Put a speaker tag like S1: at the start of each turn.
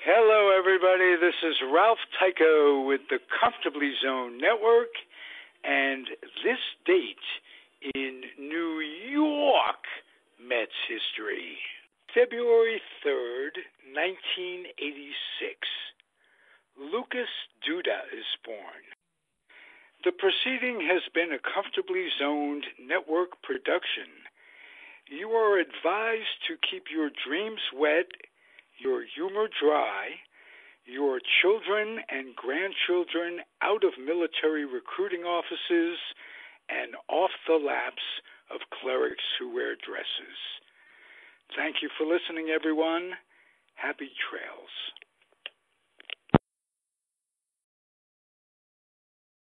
S1: Hello, everybody. This is Ralph Tycho with the Comfortably Zone Network, and this date in New York Mets history, February 3rd, 1986. Lucas Duda is born. The proceeding has been a Comfortably Zoned Network production. You are advised to keep your dreams wet, your humor dry, your children and grandchildren out of military recruiting offices, and off the laps of clerics who wear dresses. Thank you for listening, everyone. Happy trails.